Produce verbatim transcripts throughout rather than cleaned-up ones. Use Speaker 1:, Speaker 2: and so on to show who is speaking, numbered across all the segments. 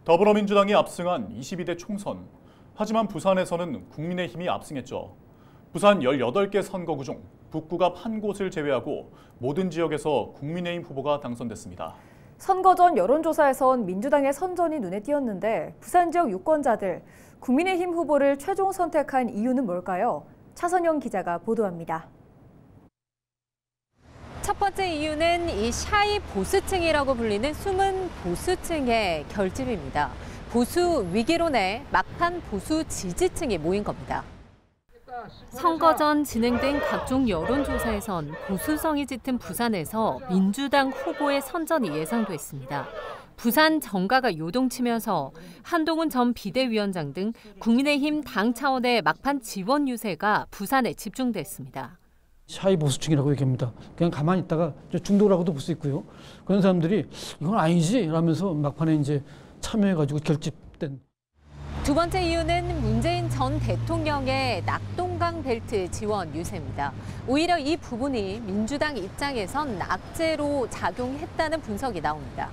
Speaker 1: 더불어민주당이 압승한 이십이 대 총선. 하지만 부산에서는 국민의힘이 압승했죠. 부산 열여덟 개 선거구 중 북구갑 한 곳을 제외하고 모든 지역에서 국민의힘 후보가 당선됐습니다.
Speaker 2: 선거 전 여론조사에선 민주당의 선전이 눈에 띄었는데 부산 지역 유권자들, 국민의힘 후보를 최종 선택한 이유는 뭘까요? 차선영 기자가 보도합니다.
Speaker 3: 첫 번째 이유는 이 샤이 보수층이라고 불리는 숨은 보수층의 결집입니다. 보수 위기론에 막판 보수 지지층이 모인 겁니다. 선거 전 진행된 각종 여론조사에선 보수성이 짙은 부산에서 민주당 후보의 선전이 예상됐습니다. 부산 정가가 요동치면서 한동훈 전 비대위원장 등 국민의힘 당 차원의 막판 지원 유세가 부산에 집중됐습니다.
Speaker 4: 샤이 보수층이라고 얘기합니다. 그냥 가만히 있다가 중도라고도 볼 수 있고요. 그런 사람들이 이건 아니지 라면서 막판에 이제 참여해가지고 결집된.
Speaker 3: 두 번째 이유는 문재인 전 대통령의 낙동강 벨트 지원 유세입니다. 오히려 이 부분이 민주당 입장에선 악재로 작용했다는 분석이 나옵니다.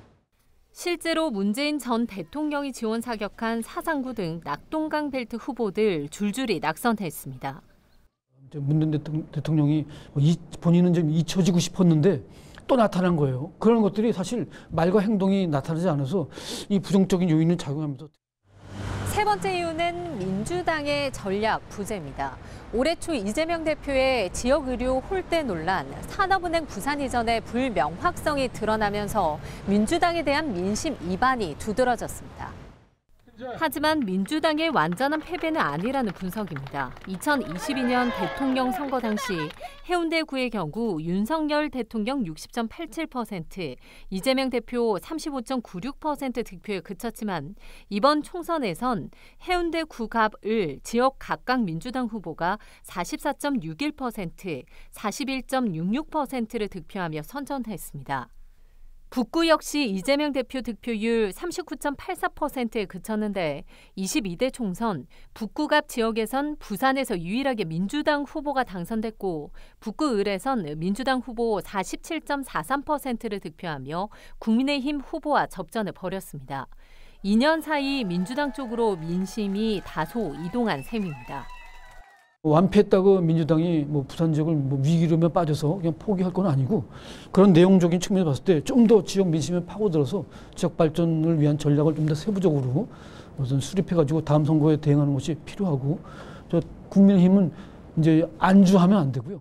Speaker 3: 실제로 문재인 전 대통령이 지원 사격한 사상구 등 낙동강 벨트 후보들 줄줄이 낙선했습니다.
Speaker 4: 문 대통령이 본인은 좀 잊혀지고 싶었는데 또 나타난 거예요. 그런 것들이 사실 말과 행동이 나타나지 않아서 이 부정적인 요인을 작용하면서.
Speaker 3: 세 번째 이유는 민주당의 전략 부재입니다. 올해 초 이재명 대표의 지역의료 홀대 논란, 산업은행 부산 이전의 불명확성이 드러나면서 민주당에 대한 민심 이반이 두드러졌습니다. 하지만 민주당의 완전한 패배는 아니라는 분석입니다. 이천이십이 년 대통령 선거 당시 해운대구의 경우 윤석열 대통령 육십 점 팔칠 퍼센트, 이재명 대표 삼십오 점 구육 퍼센트 득표에 그쳤지만 이번 총선에선 해운대구갑을 지역 각각 민주당 후보가 사십사 점 육일 퍼센트, 사십일 점 육육 퍼센트를 득표하며 선전했습니다. 북구 역시 이재명 대표 득표율 삼십구 점 팔사 퍼센트에 그쳤는데 이십이 대 총선 북구갑 지역에선 부산에서 유일하게 민주당 후보가 당선됐고 북구을에선 민주당 후보 사십칠 점 사삼 퍼센트를 득표하며 국민의힘 후보와 접전을 벌였습니다. 이 년 사이 민주당 쪽으로 민심이 다소 이동한 셈입니다.
Speaker 4: 완패했다고 민주당이 뭐 부산 지역을 뭐 위기로만 빠져서 그냥 포기할 건 아니고 그런 내용적인 측면에서 봤을 때 좀 더 지역 민심에 파고들어서 지역 발전을 위한 전략을 좀 더 세부적으로 우선 수립해가지고 다음 선거에 대응하는 것이 필요하고 저 국민의힘은 이제 안주하면 안 되고요.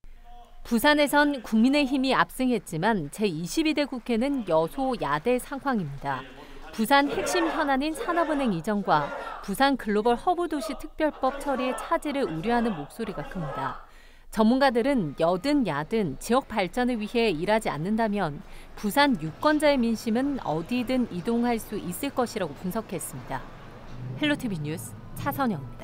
Speaker 3: 부산에선 국민의힘이 압승했지만 제이십이 대 국회는 여소야대 상황입니다. 부산 핵심 현안인 산업은행 이전과 부산 글로벌 허브 도시 특별법 처리의 차질을 우려하는 목소리가 큽니다. 전문가들은 여든 야든 지역 발전을 위해 일하지 않는다면 부산 유권자의 민심은 어디든 이동할 수 있을 것이라고 분석했습니다. 헬로티비 뉴스 차선영입니다.